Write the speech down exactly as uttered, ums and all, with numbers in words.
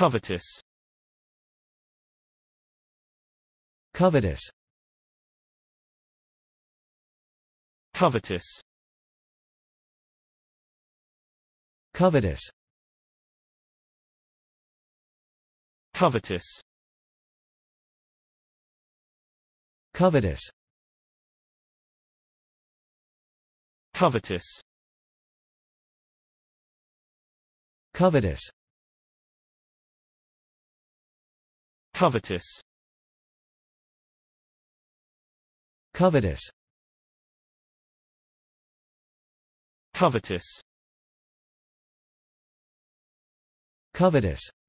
covetous, covetous, covetous, covetous, covetous, covetous, covetous, covetous, covetous, covetous, covetous, covetous,